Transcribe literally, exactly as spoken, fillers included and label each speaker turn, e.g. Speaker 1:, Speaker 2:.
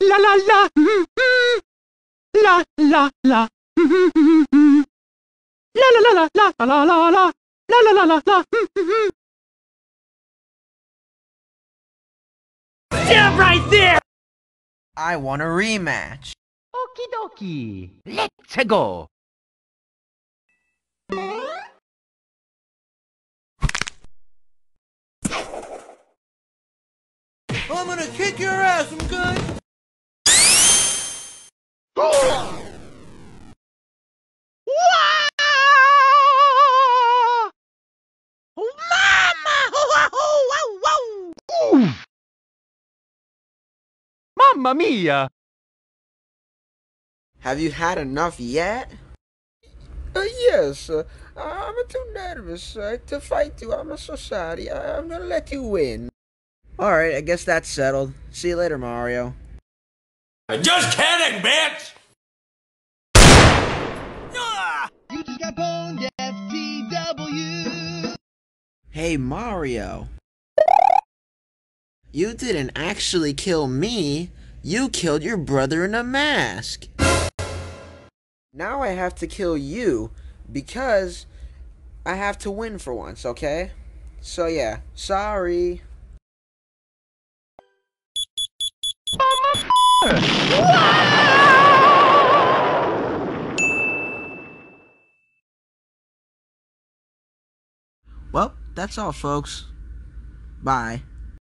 Speaker 1: La la la. La la la. La la la la la la la la. La la la la la. Stand right there!
Speaker 2: I want a rematch.
Speaker 1: Okie dokie. Let's go.
Speaker 2: I'm gonna kick your ass, I'm good.
Speaker 1: Mamma mia!
Speaker 2: Have you had enough yet? Uh, yes, uh, I'm too nervous uh, to fight you. I'm so sorry. I I'm gonna let you win. Alright, I guess that's settled. See you later, Mario.
Speaker 3: Just kidding, bitch!
Speaker 4: You just got boned, F T W.
Speaker 2: Hey, Mario. You didn't actually kill me. You killed your brother in a mask. Now I have to kill you because I have to win for once, okay? So yeah, sorry. Well, that's all, folks. Bye.